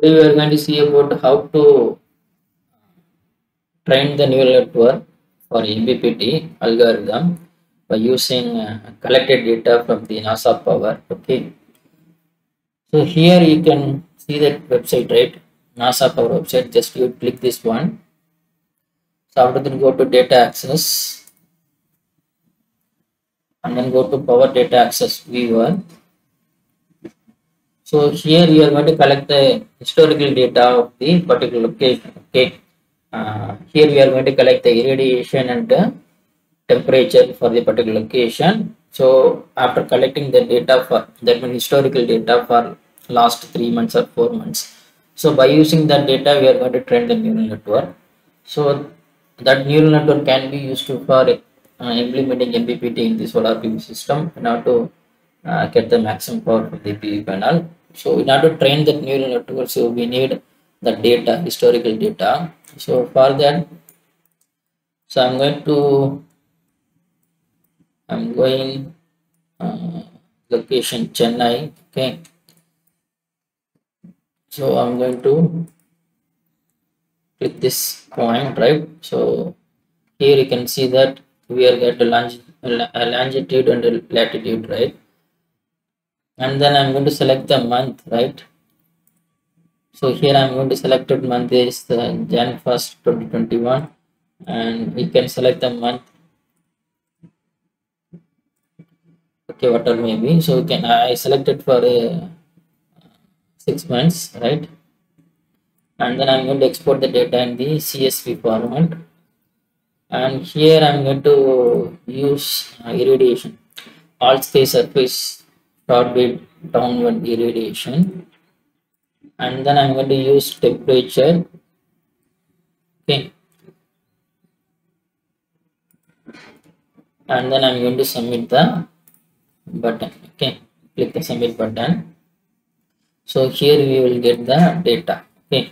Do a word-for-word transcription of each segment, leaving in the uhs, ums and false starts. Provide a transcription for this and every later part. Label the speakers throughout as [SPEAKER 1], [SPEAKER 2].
[SPEAKER 1] today we are going to see about how to train the neural network for M P P T algorithm by using uh, collected data from the NASA power. Okay, so here you can see that website, right? NASA power website. Just you click this one. So after that, go to data access and then go to power data access viewer. So here you are going to collect the historical data of the particular location. Okay. Uh, here we are going to collect the irradiation and the temperature for the particular location. So after collecting the data for that means historical data for last three months or four months. So by using that data, we are going to train the neural network. So that neural network can be used to for uh, implementing M P P T in the solar P V system in order to uh, get the maximum power from the P V panel. So in order to train that neural network, so we need the data, historical data. So for that, so I'm going to, I'm going uh, location Chennai. Okay. So I'm going to click this point, right? So here you can see that we are get a longitude and a latitude, right? And then I'm going to select the month, right? So here I'm going to select the month is the January first twenty twenty-one, and we can select the month, okay, whatever may be. So we can I selected for a six months, right? And then I'm going to export the data in the C S V format, and here I'm going to use uh, irradiation, all space surface short wave downward irradiation, and then I'm going to use temperature. Okay, and then I'm going to submit the button. Okay, click the submit button. So here we will get the data. Okay,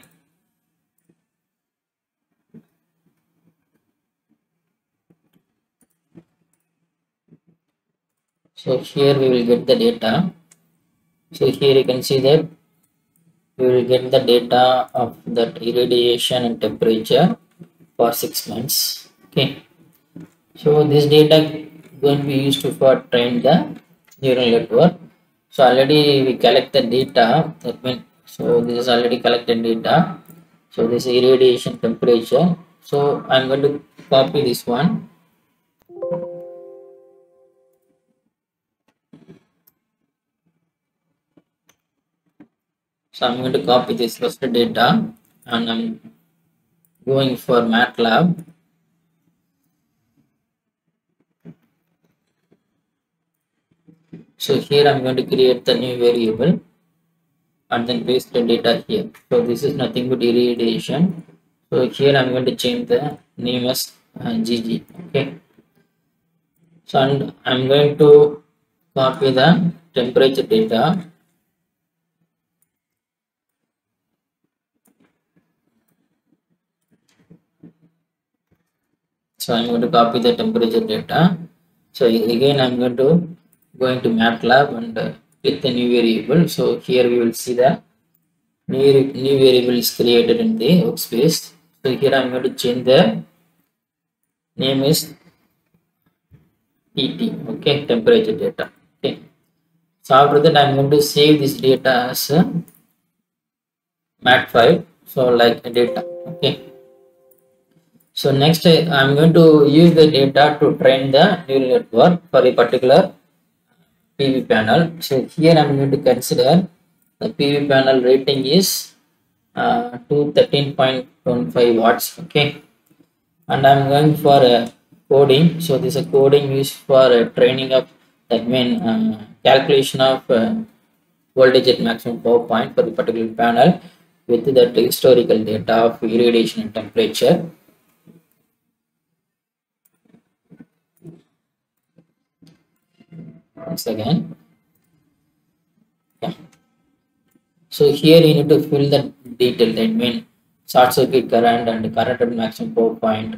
[SPEAKER 1] so here we will get the data. So here you can see that we will get the data of that irradiation and temperature for six months. Okay, so this data going to be used to for train the neural network. So already we collect the data. That means so this is already collected data. So this is irradiation temperature. So I'm going to copy this one. So I'm going to copy this first data and I'm going for MATLAB. So here I'm going to create the new variable and then paste the data here. So this is nothing but irradiation. So here I'm going to change the name as uh, G G. Okay. So and I'm going to copy the temperature data. So I'm going to copy the temperature data. So again I'm going to go into MATLAB and uh, click the new variable. So here we will see the new, new variable is created in the workspace. So here I'm going to change the name is P T. Okay, temperature data. Okay. So after that I'm going to save this data as a mat file. So like a data. Okay. So next I'm going to use the data to train the neural network for a particular P V panel. So here I'm going to consider the P V panel rating is uh, to thirteen point one five watts. Okay, and I'm going for a coding. So this is a coding used for uh, training of that mean uh, calculation of uh, voltage at maximum power point for the particular panel with that historical data of irradiation and temperature. Once again, yeah. So here you need to fill the detail. That means short circuit current and current at maximum power point.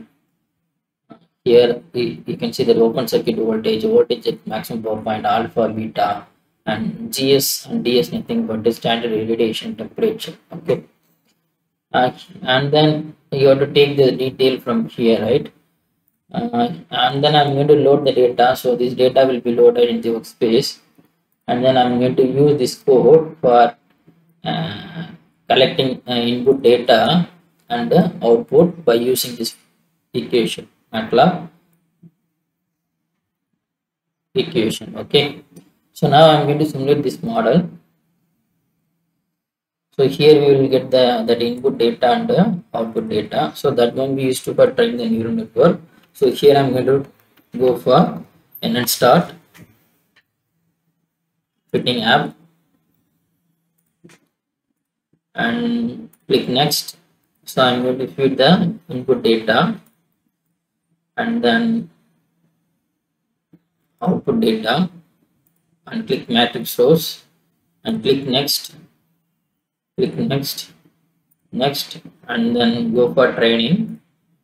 [SPEAKER 1] Here you, you can see the open circuit voltage, voltage at maximum power point, alpha, beta, and G S and D S nothing but the standard irradiation temperature. Okay, uh, and then you have to take the detail from here, right? Uh, and then I'm going to load the data. So this data will be loaded in the workspace, and then I'm going to use this code for uh, collecting uh, input data and uh, output by using this equation, MATLAB equation. Okay, so now I'm going to simulate this model. So here we will get the that input data and uh, output data. So that one we used to for train the neural network. So here I'm going to go for and then start fitting app and click next. So I'm going to feed the input data and then output data and click matrix source and click next, click next, next, and then go for training.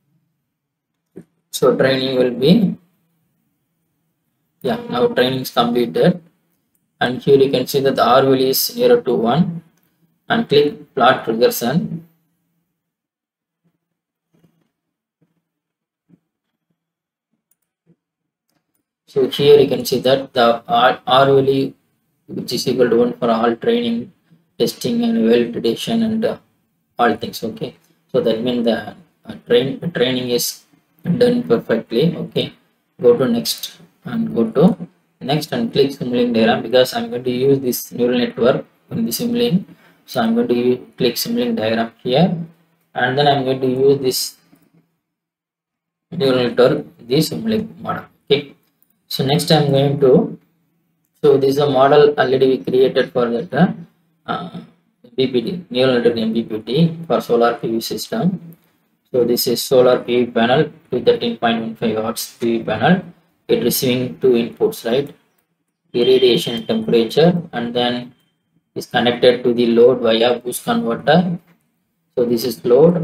[SPEAKER 1] So training will be, yeah, now training is completed, and here you can see that the R value is nearer to one, and click plot regression. So here you can see that the R, R value which is equal to one for all training, testing and validation and uh, all things. Okay, so that means the uh, train training is done perfectly. Okay, go to next and go to next and click Simulink diagram, because I'm going to use this neural network in the Simulink. So I'm going to use, click Simulink diagram here, and then I'm going to use this neural network, the Simulink model. Okay, so next I'm going to, so this is a model already we created for that uh, uh, M P P T, neural network M P P T for solar P V system. So this is solar P V panel, two thirteen point one five watts P V panel. It receiving two inputs, right? Irradiation temperature, and then is connected to the load via boost converter. So this is load,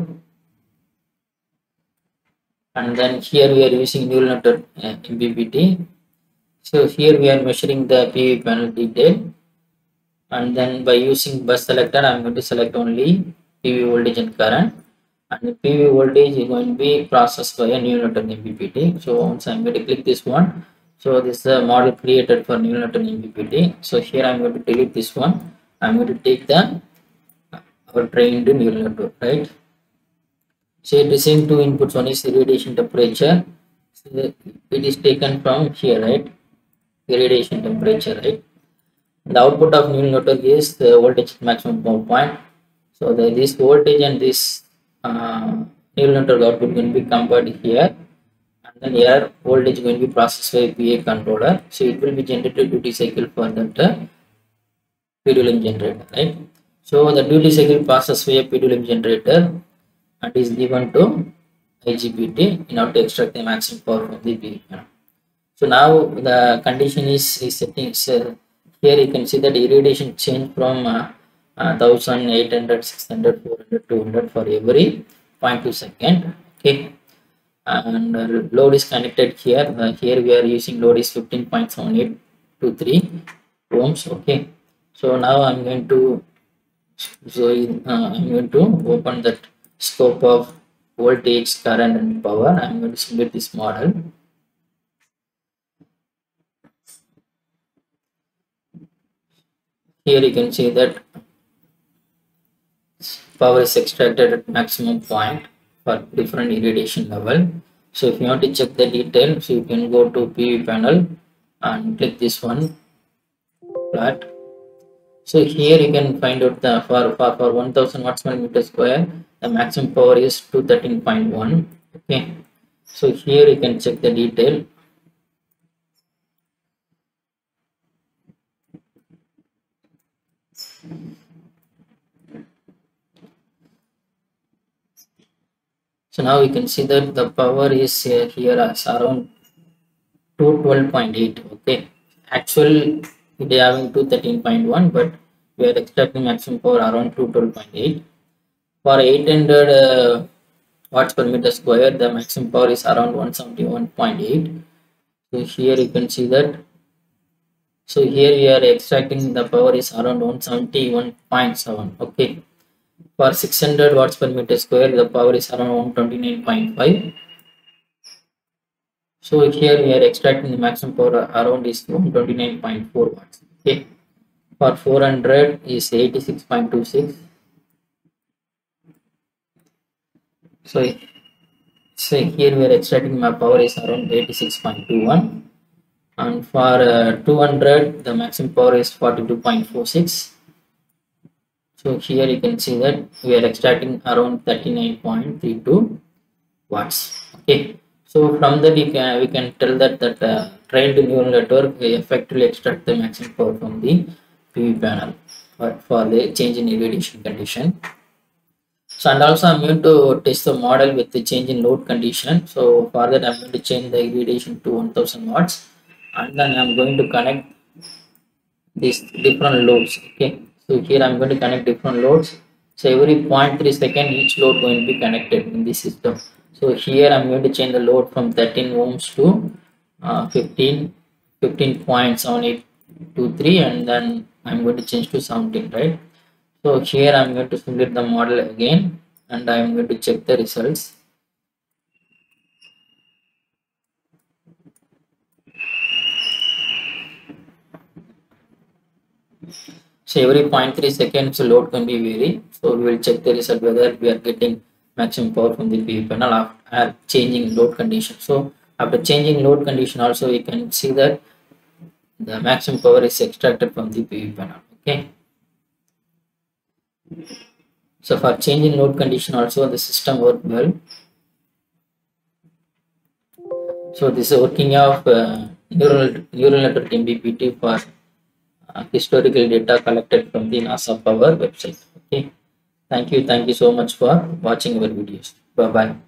[SPEAKER 1] and then here we are using neural network uh, M P P T. So here we are measuring the P V panel detail, and then by using bus selector I'm going to select only P V voltage and current, and the P V voltage is going to be processed by a neural network M P P T. So once I'm going to click this one, so this is a model created for neural network M P P T. So here I'm going to delete this one. I'm going to take the our trained neural network, right? So it is same two inputs. One is irradiation temperature. So it is taken from here, right? Irradiation temperature, right? The output of neural network is the voltage at maximum power point. So the, this voltage and this uh, neural network output going to be compared here, and then here voltage going to be processed by P A controller. So it will be generated duty cycle for that uh, pendulum generator, right? So the duty cycle passes by a pendulum generator and is given to I G B T in order to extract the maximum power from the P V panel. So now the condition is, is setting. So here you can see that irradiation change from uh, uh, one thousand eight hundred, six hundred, four hundred, two hundred for every zero point two second. Okay, and uh, load is connected here. Uh, here we are using load is fifteen point seven eight two three ohms. Okay, so now I'm going to so uh, I'm going to open that scope of voltage, current, and power. I'm going to simulate this model. Here you can see that power is extracted at maximum point for different irradiation level. So if you want to check the detail, so you can go to P V panel and click this one, plot. So here you can find out the for for, for one thousand watts per meter square, the maximum power is two thirteen point one. Okay, so here you can check the detail. So now we can see that the power is uh, here as around two twelve point eight. Okay, actual they having two thirteen point one, but we are extracting maximum power around two twelve point eight. For eight hundred uh, watts per meter square, the maximum power is around one seventy-one point eight. So here you can see that So here we are extracting the power is around one seventy-one point seven. Okay. For six hundred watts per meter square, the power is around one twenty-nine point five. So here we are extracting the maximum power around is one twenty-nine point four watts. Okay. For four hundred is eighty-six point two six. So, so here we are extracting my power is around eighty-six point two one. And for uh, two hundred, the maximum power is forty-two point four six. So here you can see that we are extracting around thirty-nine point three two watts. Okay. So from that we can we can tell that that uh, trained neural network will effectively extract the maximum power from the P V panel for, for the change in irradiation condition. So and also I'm going to test the model with the change in load condition. So for that I'm going to change the irradiation to one thousand watts, and then I'm going to connect these different loads. Okay. So here I'm going to connect different loads. So every zero point three second each load going to be connected in this system. So here I'm going to change the load from thirteen ohms to uh, fifteen, fifteen point seven eight two three, and then I'm going to change to seventeen, right? So here I'm going to simulate the model again, and I'm going to check the results. So every zero point three seconds load can be vary. So we will check the result whether we are getting maximum power from the P V panel after changing load condition. So after changing load condition also we can see that the maximum power is extracted from the P V panel. Okay. So for changing load condition also the system worked well. So this is working of uh, neural neural network M P P T for uh, historical data collected from the NASA Power website. Okay. Thank you. Thank you so much for watching our videos. Bye bye.